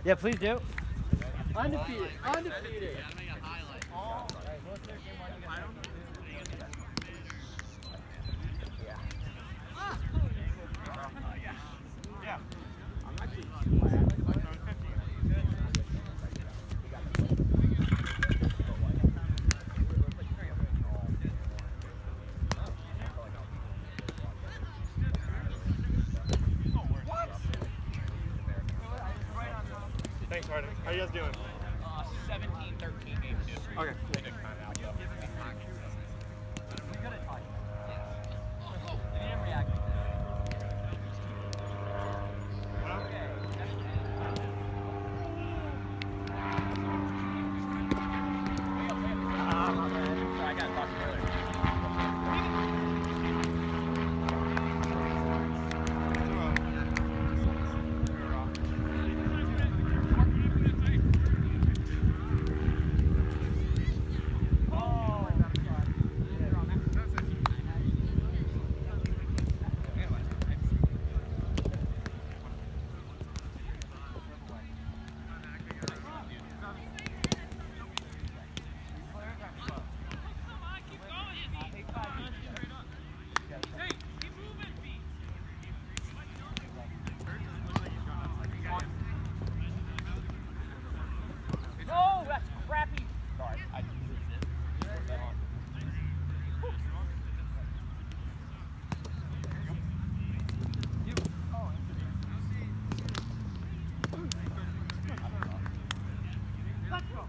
Yeah, please do. Undefeated. Undefeated. Thanks, Harden. How you guys doing? 17-13 game 2. Okay. He didn't react. I got to talk to you later. No, that's crappy. Sorry, I just Let's go.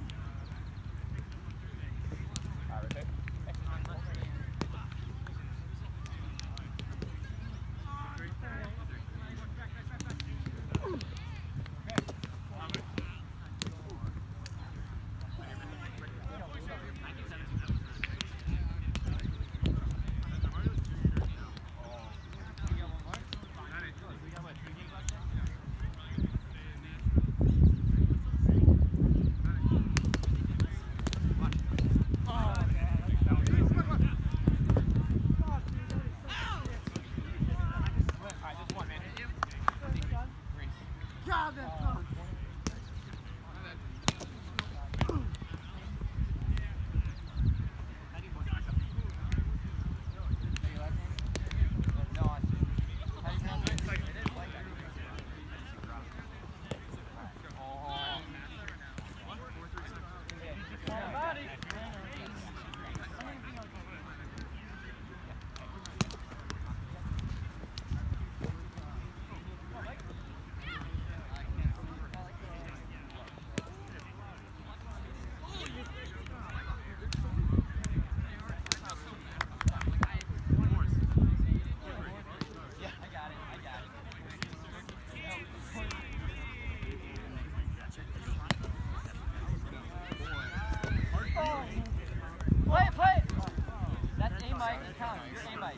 Play it! That's A Mike. Count. You're A Mike.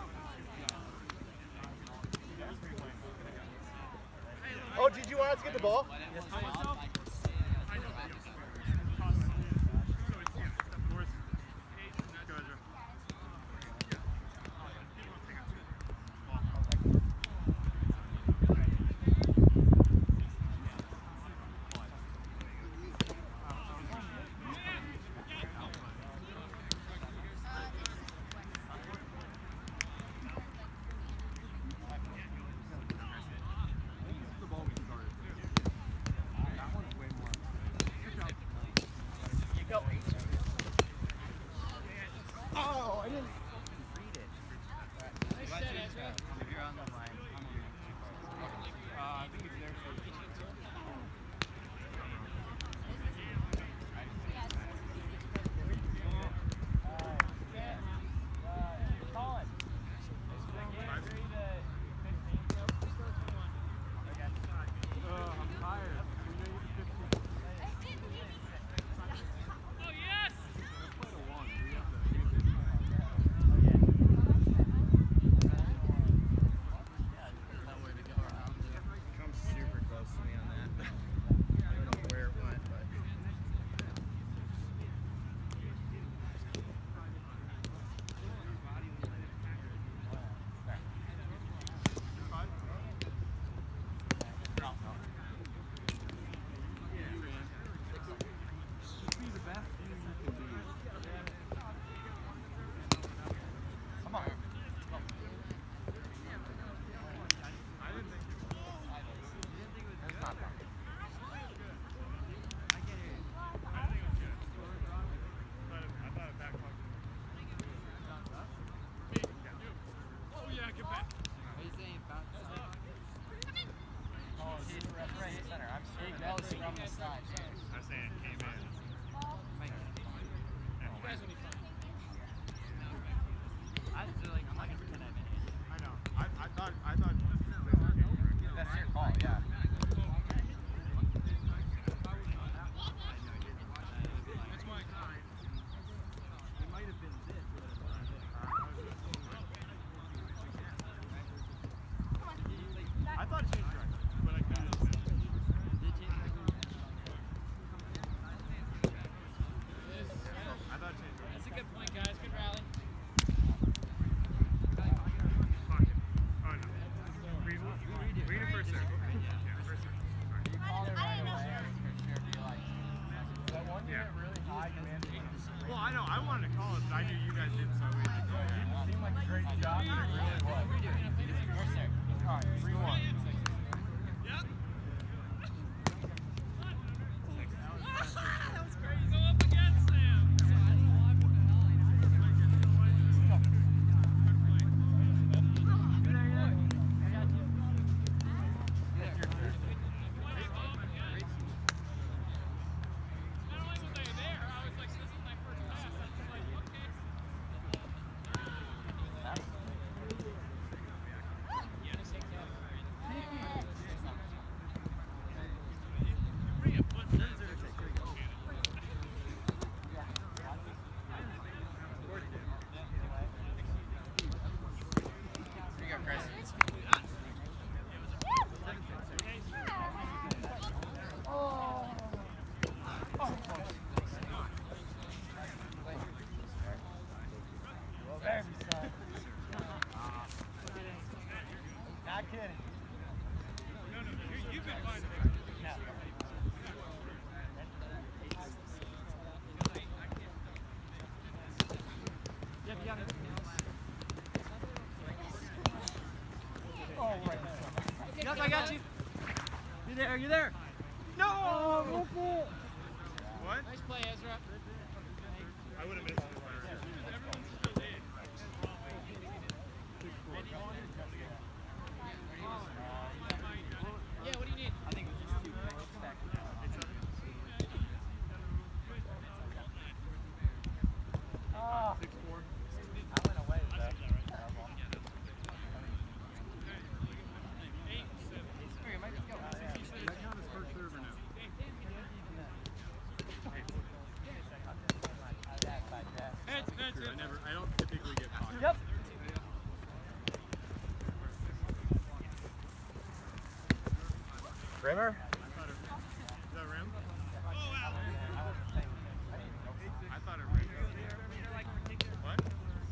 Oh, did you want us to get the ball? Yes, please. on the side. I was saying it came in. I feel like I'm not gonna pretend I didn't. I know. I thought. That's your call, yeah. I thought it changed direction, but I kind of missed. I thought it changed direction. That's a good point, guys. Good rally. Fuck it. Oh no. Read it first, sir. Yeah, first, sir. You called it right away. For sure, be like, That one you hit really high, you man. Well, I know. I wanted to call it, but I knew you guys didn't, so we didn't go ahead. It seemed like a great job, but it really was. yes, sir. All right, 3-1. That was crazy. Go up against them. Not only was I there, I was like, this is my first pass. I was like, okay. Here you go, Chris. Not kidding. You've been fine. Yeah, you got it. Oh, right. Yep, I got you. You there? You there? No! Oh, What? Nice play, Ezra. I would have missed it. Yeah, what do you need? I think it was just 2 points back. Ah. 6-4. I went away with that. Here, you might just go. Does that count as first serve or no? True, I don't typically get caught. Yep. Rimmer? Is that rim? I thought it rimmed. What?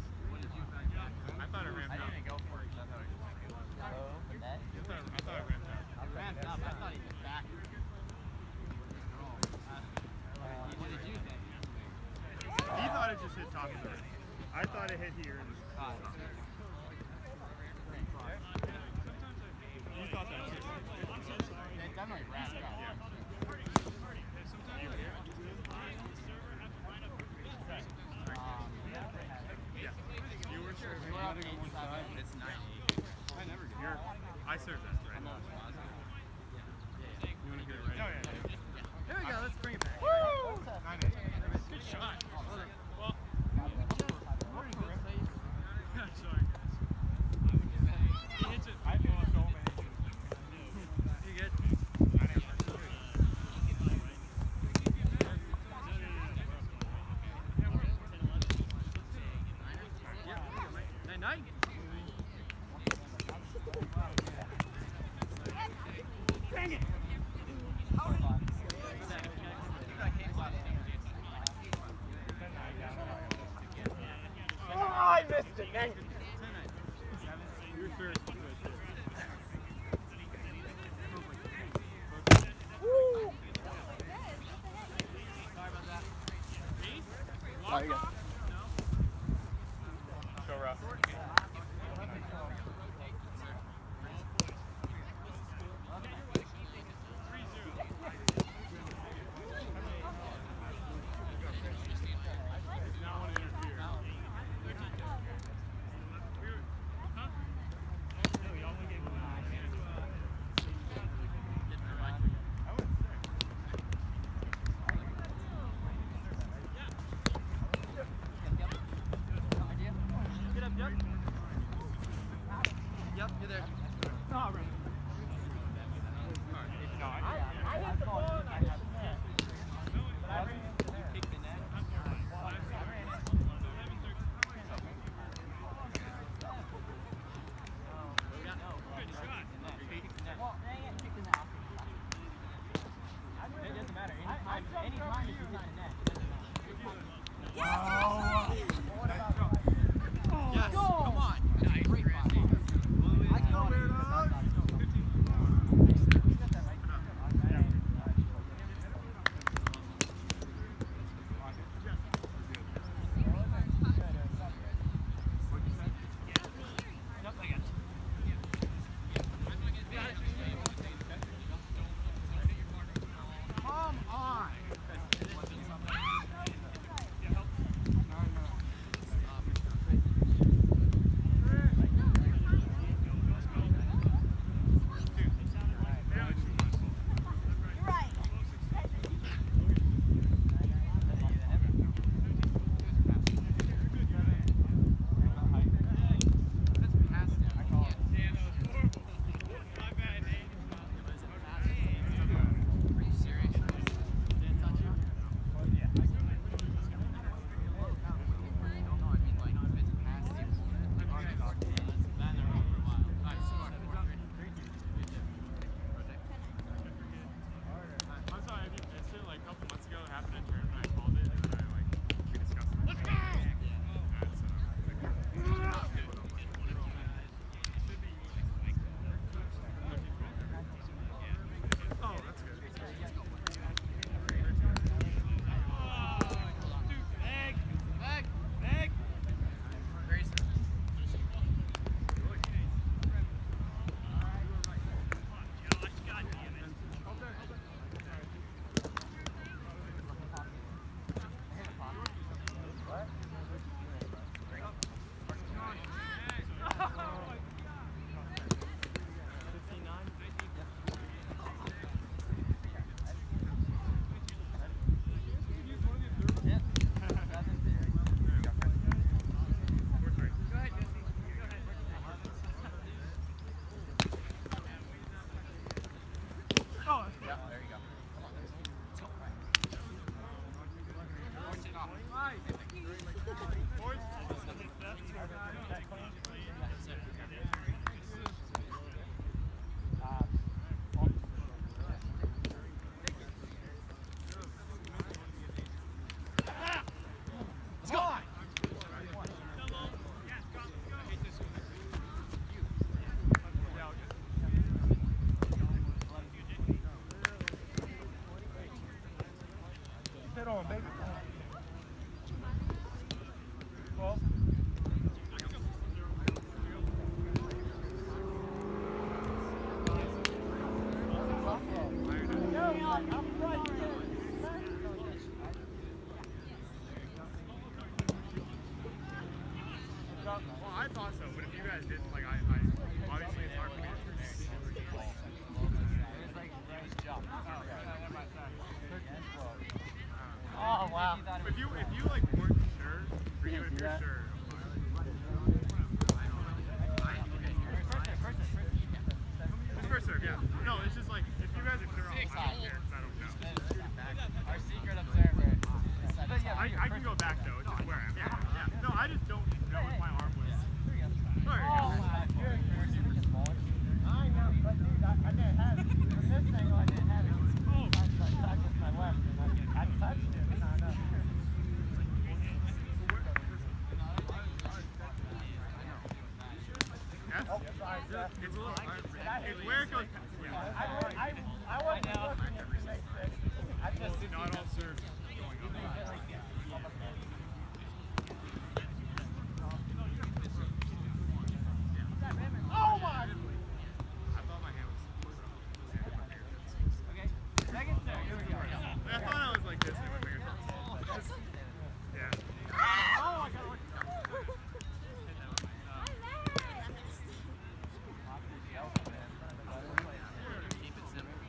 I thought it rimmed I out. didn't even go for it. I thought it was net. I thought it rimmed out. I ramped up. I thought he was back. What did you think? He thought it just hit top of the rim. I thought it hit here. And you thought that too. It definitely ramped up. Yeah. Yeah. You were sure. We're up 8-7. It's 9-8. I never get. I served that right. You want to get it right? Oh yeah. There we go. Let's bring it back. Woo! 9-8. Good shot. Well, Sorry. he hits it. I feel so many. You good? Night. Dang it! Oh, I missed it. Dang it. Your third is good too. Woo! Sorry about that. Oh, you got Go rough. Not want to interfere. Yes, come on. That's a great pass. I can go weird. Well, I thought so, but if you guys didn't, like, I obviously it's hard for me to predict. Oh, wow. If you like weren't sure, or even if you're sure. It's first serve, yeah. No, it's just like if you guys are sure, I don't care because I don't know. Our secret observer. I can go back though. It's just where I am. Yeah. No, I just don't know if my arm was. There you go. I know, but dude, I didn't have it. From this angle, I didn't have it. I touched my left, and I touched it, and I know. Yes? Oh, sorry, Seth. It's a little. It's where it goes. Yeah. I wasn't looking at the next thing. I just Not all serves going on. Oh my! I thought my hand was. Okay, second serve. Here we go. I thought I was like this in my fingers. Yeah. Oh, I got it. Keep it simple.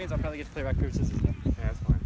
means I'll probably get to play rock, paper, scissors again. Yeah, that's fine.